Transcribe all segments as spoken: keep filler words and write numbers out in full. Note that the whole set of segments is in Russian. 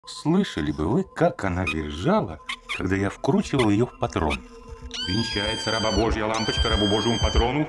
Слышали бы вы, как она визжала, когда я вкручивал ее в патрон? Венчается раба Божья лампочка рабу Божьему патрону.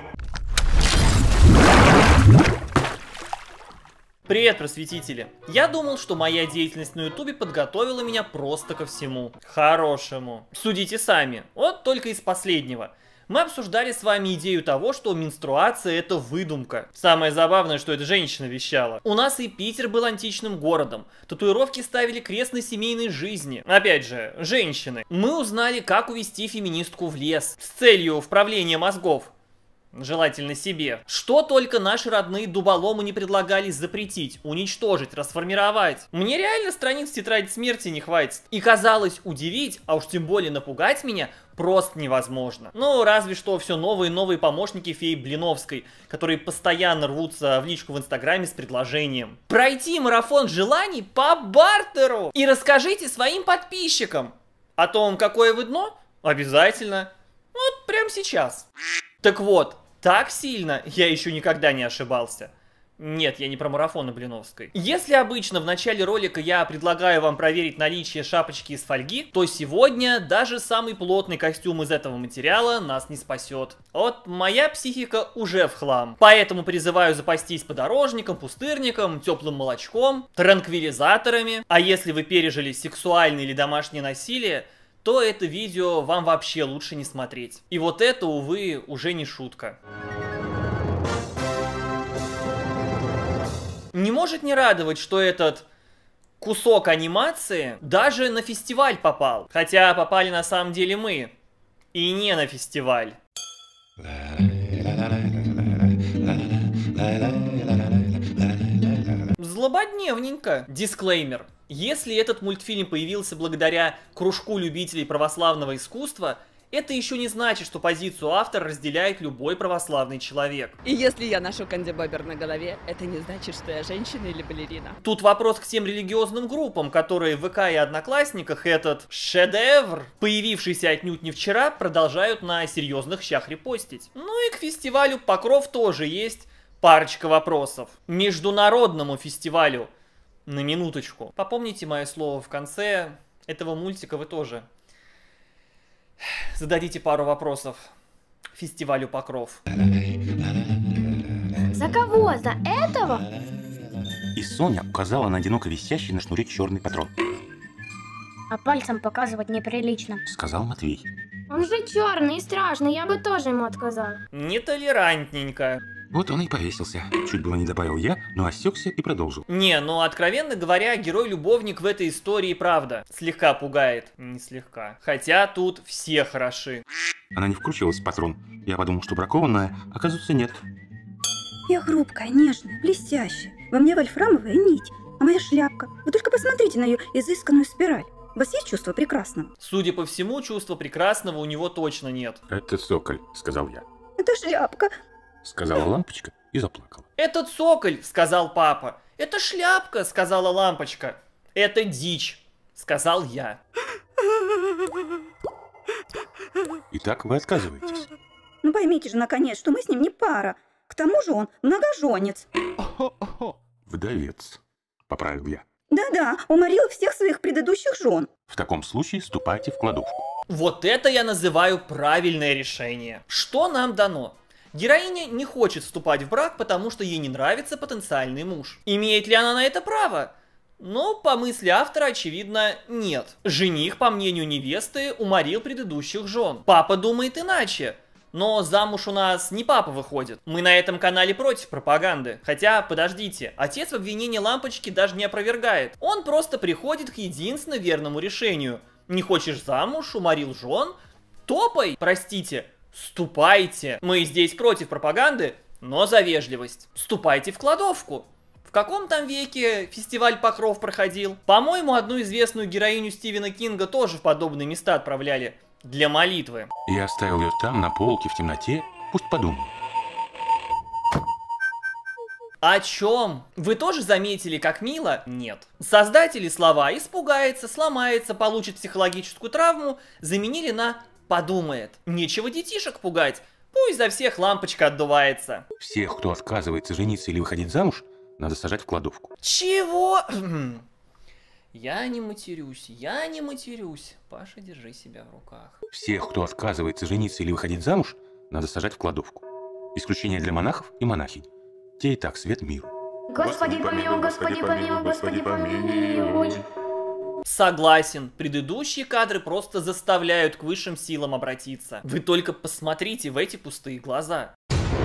Привет, просветители! Я думал, что моя деятельность на ютубе подготовила меня просто ко всему хорошему. Судите сами, вот только из последнего. Мы обсуждали с вами идею того, что менструация — это выдумка. Самое забавное, что эта женщина вещала. У нас и Питер был античным городом. Татуировки ставили крест на семейной жизни. Опять же, женщины. Мы узнали, как увести феминистку в лес с целью вправления мозгов. Желательно себе. Что только наши родные дуболомы не предлагали запретить, уничтожить, расформировать. Мне реально страниц тетради смерти не хватит. И казалось, удивить, а уж тем более напугать меня, просто невозможно. Ну, разве что все новые и новые помощники феи Блиновской, которые постоянно рвутся в личку в инстаграме с предложением пройти марафон желаний по бартеру. И расскажите своим подписчикам о том, какое вы дно, обязательно. Вот прямо сейчас. Так вот. Так сильно я еще никогда не ошибался. Нет, я не про марафоны Блиновской. Если обычно в начале ролика я предлагаю вам проверить наличие шапочки из фольги, то сегодня даже самый плотный костюм из этого материала нас не спасет. Вот моя психика уже в хлам. Поэтому призываю запастись подорожником, пустырником, теплым молочком, транквилизаторами. А если вы пережили сексуальное или домашнее насилие, то это видео вам вообще лучше не смотреть. И вот это, увы, уже не шутка. Не может не радовать, что этот кусок анимации даже на фестиваль попал. Хотя попали на самом деле мы. И не на фестиваль. Злободневненько. Дисклеймер. Если этот мультфильм появился благодаря кружку любителей православного искусства, это еще не значит, что позицию автора разделяет любой православный человек. И если я ношу кандибобер на голове, это не значит, что я женщина или балерина. Тут вопрос к тем религиозным группам, которые в ВК и Одноклассниках этот шедевр, появившийся отнюдь не вчера, продолжают на серьезных щах репостить. Ну и к фестивалю Покров тоже есть парочка вопросов. Международному фестивалю. На минуточку. Попомните мое слово в конце этого мультика, вы тоже зададите пару вопросов фестивалю Покров. За кого? За этого? И Соня указала на одиноко висящий на шнуре черный патрон. А пальцем показывать неприлично. Сказал Матвей. Он же черный и страшный, я бы тоже ему отказал. Нетолерантненько. Вот он и повесился. Чуть было не добавил я, но осекся и продолжил. Не, ну откровенно говоря, герой-любовник в этой истории, правда, слегка пугает. Не слегка. Хотя тут все хороши. Она не вкручивалась в патрон. Я подумал, что бракованная, оказывается, нет. Я хрупкая, нежная, блестящая. Во мне вольфрамовая нить, а моя шляпка. Вы только посмотрите на ее изысканную спираль. У вас есть чувство прекрасного? Судя по всему, чувства прекрасного у него точно нет. Это цоколь, сказал я. Это шляпка. Сказала лампочка и заплакала. Это цоколь, сказал папа. Это шляпка, сказала лампочка. Это дичь, сказал я. Итак, вы отказываетесь? Ну поймите же, наконец, что мы с ним не пара. К тому же он многоженец. Вдовец, поправил я. Да-да, уморил всех своих предыдущих жен. В таком случае ступайте в кладовку. Вот это я называю правильное решение. Что нам дано? Героиня не хочет вступать в брак, потому что ей не нравится потенциальный муж. Имеет ли она на это право? Ну, по мысли автора, очевидно, нет. Жених, по мнению невесты, уморил предыдущих жен. Папа думает иначе. Но замуж у нас не папа выходит. Мы на этом канале против пропаганды. Хотя, подождите, отец в обвинении лампочки даже не опровергает. Он просто приходит к единственно верному решению. Не хочешь замуж, уморил жен? Топай, простите. Ступайте. Мы здесь против пропаганды, но за вежливость. Ступайте в кладовку. В каком там веке фестиваль Покров проходил? По-моему, одну известную героиню Стивена Кинга тоже в подобные места отправляли. Для молитвы. Я оставил ее там, на полке, в темноте. Пусть подумает. О чем? Вы тоже заметили, как мило? Нет. Создатели слова «испугается», «сломается», «получит психологическую травму» заменили на «подумает». Нечего детишек пугать. Пусть за всех лампочка отдувается. Всех, кто отказывается жениться или выходить замуж, надо сажать в кладовку. Чего? Я не матерюсь, я не матерюсь. Паша, держи себя в руках. Всех, кто отказывается жениться или выходить замуж, надо сажать в кладовку. Исключение для монахов и монахинь. Те и так свет миру. Господи помилуй, Господи помилуй, Господи помилуй. Согласен, предыдущие кадры просто заставляют к высшим силам обратиться. Вы только посмотрите в эти пустые глаза.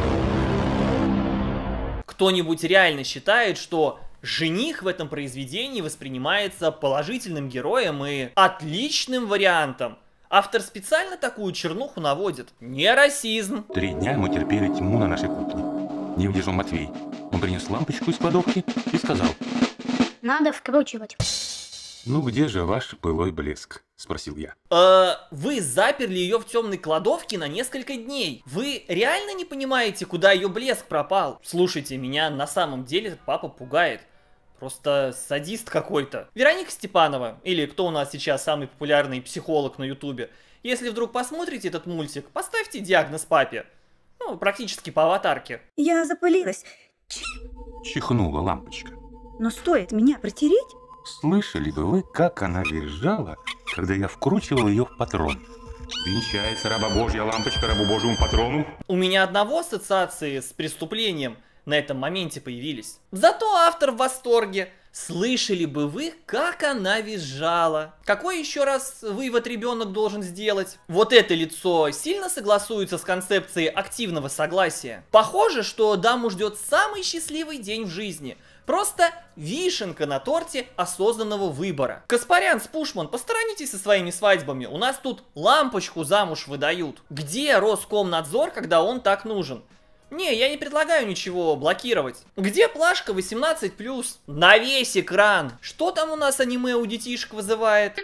Кто-нибудь реально считает, что жених в этом произведении воспринимается положительным героем и отличным вариантом? Автор специально такую чернуху наводит. Не расизм. Три дня мы терпели тьму на нашей кухне. Не выдержал Матвей. Он принес лампочку из кладовки и сказал: Надо вкручивать. «Ну где же ваш былой блеск?» – спросил я. Э, вы заперли ее в темной кладовке на несколько дней. Вы реально не понимаете, куда ее блеск пропал? Слушайте, меня на самом деле этот папа пугает. Просто садист какой-то. Вероника Степанова, или кто у нас сейчас самый популярный психолог на ютубе, если вдруг посмотрите этот мультик, поставьте диагноз папе. Ну, практически по аватарке. Я запылилась. Чихнула лампочка. Но стоит меня протереть? Слышали бы вы, как она визжала, когда я вкручивал ее в патрон? Венчается раба Божья лампочка рабу Божьему патрону. У меня одного ассоциации с преступлением на этом моменте появились. Зато автор в восторге. Слышали бы вы, как она визжала. Какой еще раз вывод ребенок должен сделать? Вот это лицо сильно согласуется с концепцией активного согласия. Похоже, что даму ждет самый счастливый день в жизни. Просто вишенка на торте осознанного выбора. Каспарян с Пушман, посторонитесь со своими свадьбами. У нас тут лампочку замуж выдают. Где Роскомнадзор, когда он так нужен? Не, я не предлагаю ничего блокировать. Где плашка восемнадцать плюс? На весь экран. Что там у нас аниме у детишек вызывает?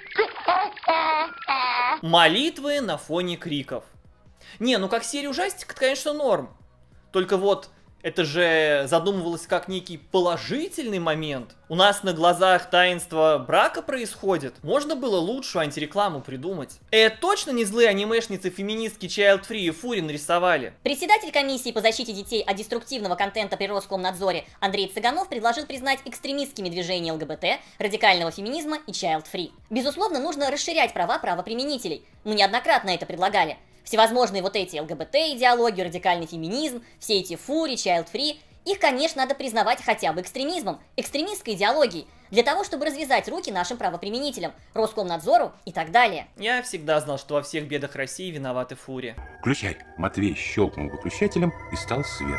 Молитвы на фоне криков. Не, ну как серия ужастик, это, конечно, норм. Только вот, это же задумывалось как некий положительный момент. У нас на глазах таинство брака происходит. Можно было лучшую антирекламу придумать. Это точно не злые анимешницы-феминистки Child Free и Фури нарисовали? Председатель комиссии по защите детей от деструктивного контента при Роскомнадзоре Андрей Цыганов предложил признать экстремистскими движения ЛГБТ, радикального феминизма и Child Free. Безусловно, нужно расширять права правоприменителей. Мы неоднократно это предлагали. Всевозможные вот эти ЛГБТ-идеологии, радикальный феминизм, все эти фури, Child Free, их, конечно, надо признавать хотя бы экстремизмом, экстремистской идеологией, для того, чтобы развязать руки нашим правоприменителям, Роскомнадзору и так далее. Я всегда знал, что во всех бедах России виноваты фури. Включай. Матвей щелкнул выключателем, и стал свет.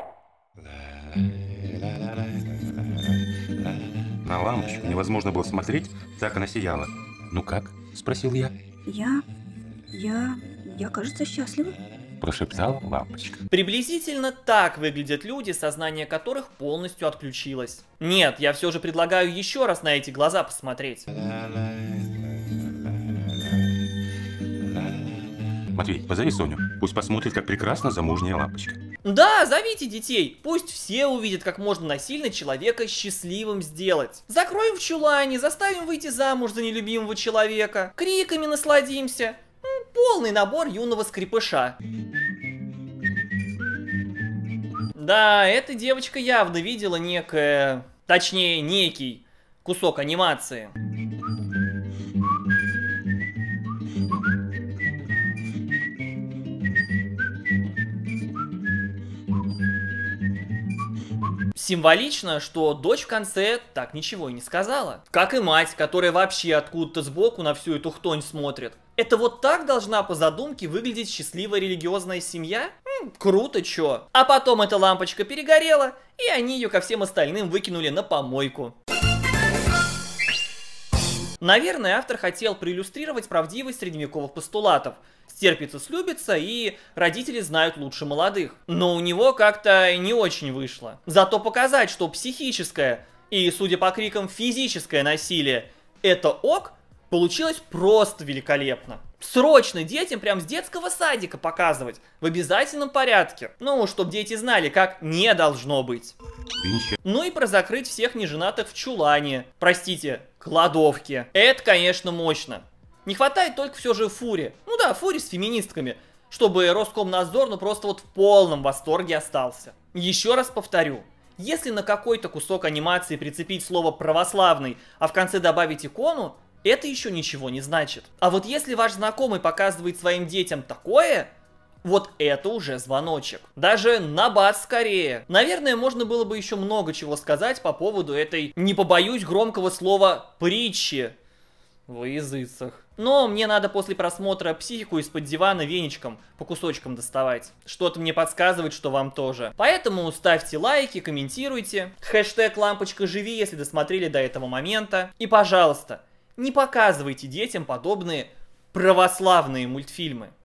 На лампочку невозможно было смотреть, так она сияла. «Ну как?» – спросил я. Я... я... я, кажется, счастлива. Прошептала лампочка. Приблизительно так выглядят люди, сознание которых полностью отключилось. Нет, я все же предлагаю еще раз на эти глаза посмотреть. Матвей, позови Соню. Пусть посмотрит, как прекрасна замужняя лампочка. Да, зовите детей. Пусть все увидят, как можно насильно человека счастливым сделать. Закроем в чулане, заставим выйти замуж за нелюбимого человека. Криками насладимся. Полный набор юного скрипыша. Да, эта девочка явно видела некое, точнее, некий кусок анимации. Символично, что дочь в конце так ничего и не сказала. Как и мать, которая вообще откуда-то сбоку на всю эту хтонь смотрит. Это вот так должна по задумке выглядеть счастливая религиозная семья? М, круто, чё. А потом эта лампочка перегорела, и они ее ко всем остальным выкинули на помойку. Наверное, автор хотел проиллюстрировать правдивость средневековых постулатов. Стерпится, слюбится, и родители знают лучше молодых. Но у него как-то не очень вышло. Зато показать, что психическое и, судя по крикам, физическое насилие — это ок, получилось просто великолепно. Срочно детям прям с детского садика показывать, в обязательном порядке. Ну, чтобы дети знали, как не должно быть. Венча... Ну и про закрыть всех неженатых в чулане, простите, кладовке. Это, конечно, мощно. Не хватает только все же фури. Ну да, фури с феминистками, чтобы Роскомнадзор ну просто вот в полном восторге остался. Еще раз повторю, Если на какой-то кусок анимации прицепить слово «православный», а в конце добавить икону, это еще ничего не значит. А вот если ваш знакомый показывает своим детям такое, вот это уже звоночек. Даже на бац скорее. Наверное, можно было бы еще много чего сказать по поводу этой, не побоюсь громкого слова, притчи во языцах. Но мне надо после просмотра «Психику» из-под дивана веничком по кусочкам доставать. Что-то мне подсказывает, что вам тоже. Поэтому ставьте лайки, комментируйте. Хэштег «Лампочка живи», если досмотрели до этого момента. И, пожалуйста, не показывайте детям подобные православные мультфильмы.